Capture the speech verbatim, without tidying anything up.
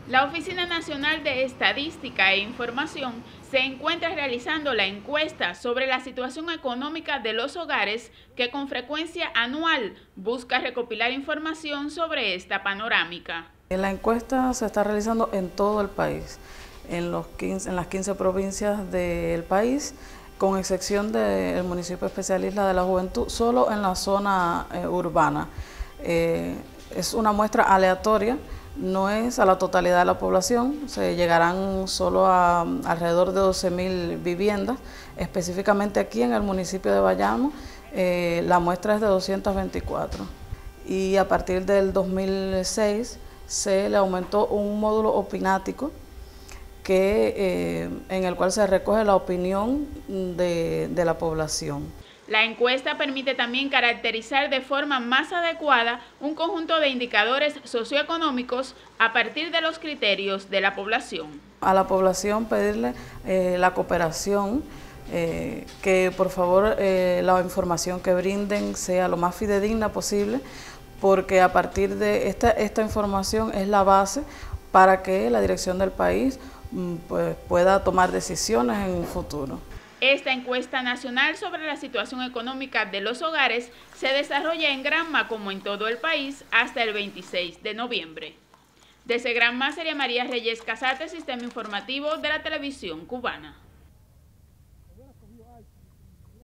La Oficina Nacional de Estadística e Información se encuentra realizando la encuesta sobre la situación económica de los hogares que con frecuencia anual busca recopilar información sobre esta panorámica. La encuesta se está realizando en todo el país, en, los quince, en las quince provincias del país, con excepción del municipio especial Isla de la Juventud, solo en la zona eh, urbana. Eh, es una muestra aleatoria. No es a la totalidad de la población, se llegarán solo a alrededor de doce mil viviendas. Específicamente aquí en el municipio de Bayamo, eh, la muestra es de doscientas veinticuatro. Y a partir del dos mil seis se le aumentó un módulo opinático que, eh, en el cual se recoge la opinión de, de la población. La encuesta permite también caracterizar de forma más adecuada un conjunto de indicadores socioeconómicos a partir de los criterios de la población. A la población pedirle eh, la cooperación, eh, que por favor eh, la información que brinden sea lo más fidedigna posible, porque a partir de esta, esta información es la base para que la dirección del país pues, pueda tomar decisiones en un futuro. Esta encuesta nacional sobre la situación económica de los hogares se desarrolla en Granma, como en todo el país, hasta el veintiséis de noviembre. Desde Granma, María Reyes Casate, Sistema Informativo de la Televisión Cubana.